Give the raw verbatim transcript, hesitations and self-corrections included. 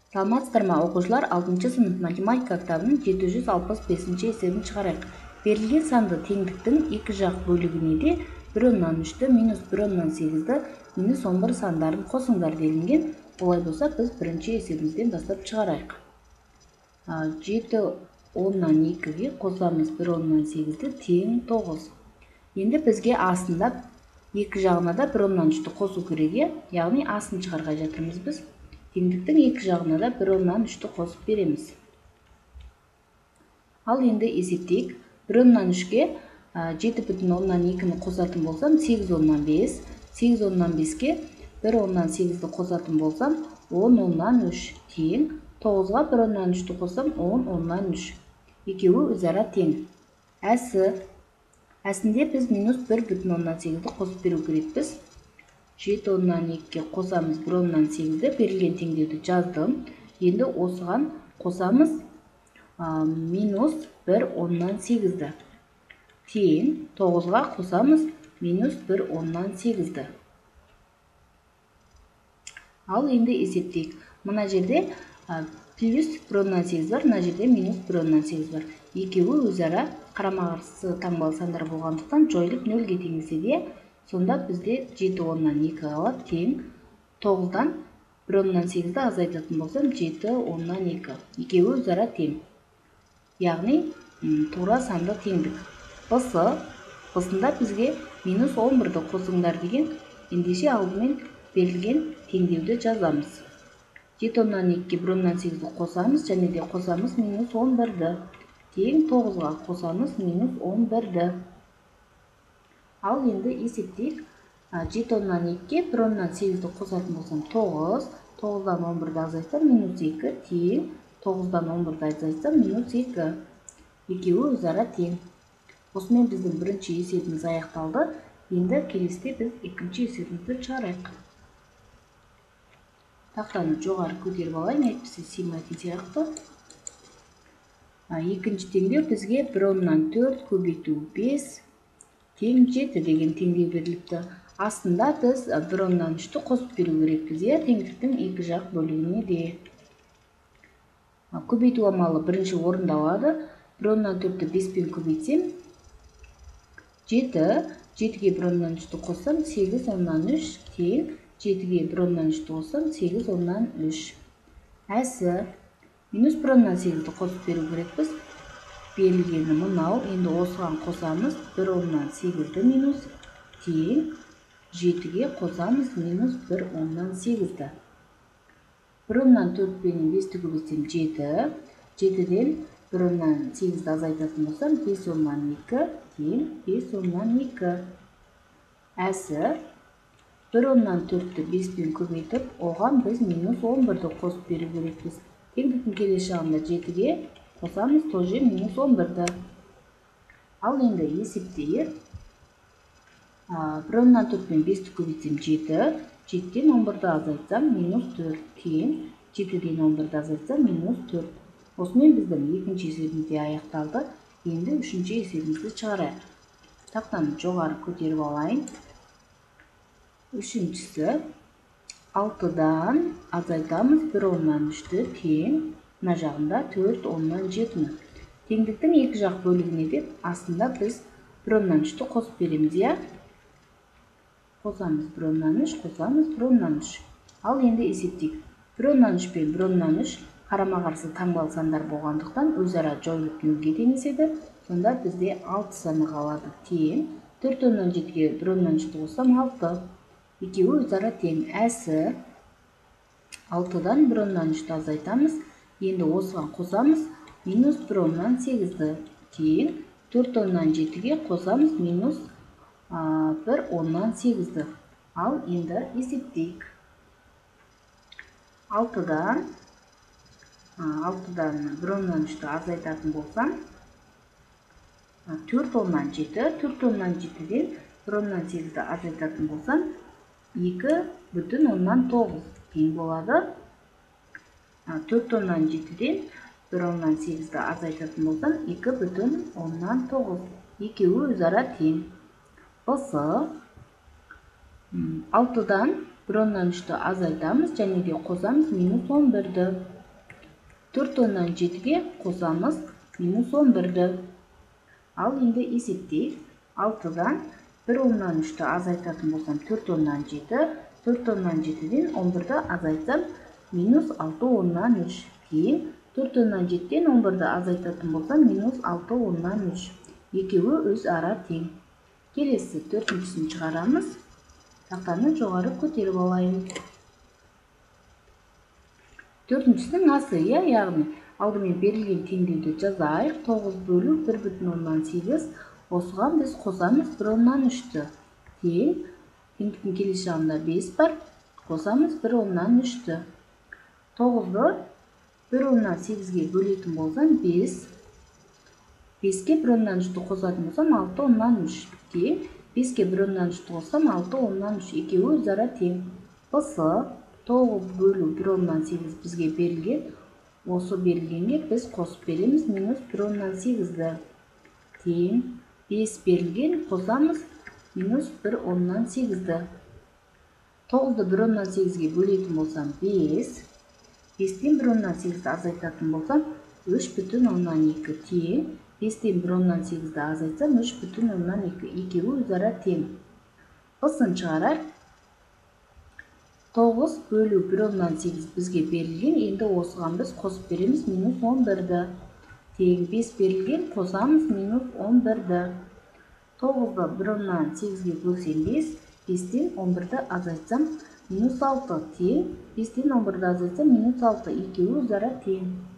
Саламатсыздарбы окуучулар, алтынчы сынып математика китабынын жети жүз алпыс бешинчи эсебин чыгарайык. Берилген санды теңдиктин эки жак бөлүгүнө бир ондон үчтү минус бир ондон сегизди минус он бир сандарын косуңдар делинген. Олай болсо биз биринчи эсебибизден баштап чыгарайык. жети ондон экиге косамыз бир ондон сегизди тең тогуз. Энди бизге астында эки жагына да бир ондон үчтү косуу керек, яғни асын чыгаргай жатырмыз биз. Теңдиктин эки жагына да бир ондон үчтү косуп беребиз. Ал энди эсептейик. бир ондон үчкө жети бүтүн ондон экини косатын болсам сегиз ондон беш, сегиз ондон бешке бир ондон сегизди косатын болсам он ондон үч тең тогузга бир ондон үчтү коссам он ондон үч. Экөөбү өзара тең. Әсі әсінде биз минус бир бүтүн ондон сегизди косуп берүү керекпиз. жети ондон экиге косамыз бир ондон сегизди, берилген теңдөөдү жаздым. Енді осыған косамыз минус бир ондон сегизди. Тең тогузга косамыз минус бир ондон сегизди. Ал енді эсептейік. Мына жерде плюс бир ондон сегиз бар, мына жерде минус бир ондон сегиз бар. Экөөбү өзара карама каршы таңбалы сандар болгондуктан жоюлуп нөлгө теңеседе, сонда бізде жети ондон эки калат тең тогуздан бир ондон сегизди азайтатын болсам жети ондон эки. Экөөбү өзара тең. Яғни туура санды теңдик. Бысы, бысында бизге минус он бирди косуңдар деген. Ендеше алдымен берилген теңдөөдү жазамыз. жети ондон экиге бир ондон сегизди косамыз, және де косамыз минус он бирди. Тең тогузга косамыз минус он бирди. Ал енді есептейік. жети ондон экиге бир ондон сегизди косатын болсам тогуз, тогуздан он бирди азайтсам минус эки, тең тогуздан он бирди азайтсам минус эки. Экөөбү өзара тең. Осымен биздин биринчи эсебибиз аякталды. Енді келесте биз экинчи эсебибизди чыгарайык. Тактаны жогары көтөрүп алайын, айтпаса сыймайтын сыяктуу. Экинчи теңдөө бизге бир ондон төрт көбөйтүү беш тең жети деген теңдөө берилипти. Астында биз бир ондон үчтү косуп берүү керекпиз, теңдиктин эки жак бөлүгүнө де. Көбөйтүү амалы биринчи орундалады. бир ондон төрттү беш менен көбөйтсем жети, жетиге бир ондон үчтү коссам сегиз ондон үч тең жетиге бир ондон үчтү коссам сегиз ондон үч. Әсі минус бир ондон сегизди косуп берүү керекпиз. Берилгени мынау. Енді осыған косамыз бир ондон сегизди минус тең жетиге косамыз минус бир ондон сегизди. бир ондон төрт менен бешти көбөйтсем жети, жетиден бир ондон сегизди азайтатын болсам беш ондон эки тең беш ондон эки. Әсі бир ондон төрттү беш менен көбөйтүп, оған биз минус он бирди косуп берүү керекпиз. Теңдиктин келесі жагында жетиге косамыз тоже минус он бирди. Ал енді есептейік. бир ондон төрт менен бешти көбөйтсем жети, жетиден он бирди азайтсам минус төрт тең жетиден он бирди азайтсам минус төрт. Осымен биздин экинчи эсебибиз аякталды. Енді үчүнчү эсебибизди чыгарайык. Тактаны жогары көтөрүп алайын. Үчүнчүсү алтыдан азайтамыз бир ондон үчтү тең мына жагында төрт ондон жетини. Теңдиктин эки жак бөлүгүнө деп астында биз бир ондон үчтү косуп беребиз. Косамыз бир ондон үч, косамыз бир ондон үч. Ал енді эсептейик. бир ондон үч менен бир ондон үч карама каршы таңбалы сандар болгондуктан өзара жоюлуп нөлгө теңеседи, сонда бизде алты саны калады тең төрт ондон жетиге бир ондон үчтү коссам алты. Экөөбү өзара тең. Әсі алтыдан бир ондон үчтү азайтамыз. Енді осыған косамыз минус бир ондон сегизди тең төрт ондон жетиге косамыз минус бир ондон сегизди. Ал енді есептейік. алтыдан алтыдан бир ондон үчтү азайтатын болсам төрт ондон жети, төрт ондон жетиден бир ондон сегизди азайтатын болсам эки бүтүн ондон тогуз тең болады. төрт ондон жетиден бир ондон сегизди азайтатын болсам эки бүтүн ондон тогуз. Экөөбү өзара тең. Бысы алтыдан бир ондон үчтү азайтамыз, және де косамыз минус он бирди. төрт оннан жетіге қосамыз минус он бірді. Ал енді есептейік. алтыдан бір оннан үшті азайтатын болсам төрт оннан жеті, төрт оннан жетіден он бірді азайтсам минус алты оннан үш. Кейін төрт оннан жетіден он бірді азайтатын болсам минус алты оннан үш. Екеуі өз ара тең. Келесі төртіншісін шығарамыз. Тақтаны жоғары көтеріп алайын. Төртіншісінің асы, яғни алдымен берілген теңдеуді жазайық. тоғыз бөлу бір бүтін оннан сегіз. Осыған біз қосамыз бір оннан үшті. Тең, теңдіктің келесі жағында бес бар. Қосамыз бір оннан үшті. тоғызды бір оннан сегізге бөлетін болсам бес. беске бір оннан үшті қосатын болсам алты оннан үш. Тең, беске бір оннан үшті қоссам алты оннан үш. Екеуі өзара тең. Осы тоғыз бөлу бір оннан сегіз бізге берілген. Осы берілгенге біз қосып береміз минус бір оннан сегізді. Тең, бес берілген, қосамыз минус бір оннан сегізді. тоғызды бір оннан сегізге бөлетін болсам бес. бестен бір оннан сегізді азайтатын болсам үш бүтін оннан екі. Тең, бестен бір оннан сегізді азайтсам үш бүтін оннан екі. Екеуі өзара тең. Ысын шығарайық. тоғыз бөлу бір оннан сегіз бізге берілген. Енді осыған біз қосып береміз минус он бірді. Тең, бес берілген, қосамыз минус он бірді. тоғызды бір оннан сегізге бөлсем бес. бестен он бірді азайтсам минус алты. Тең, бестен он бірді азайтсам минус алты. Екеуі өзара тең.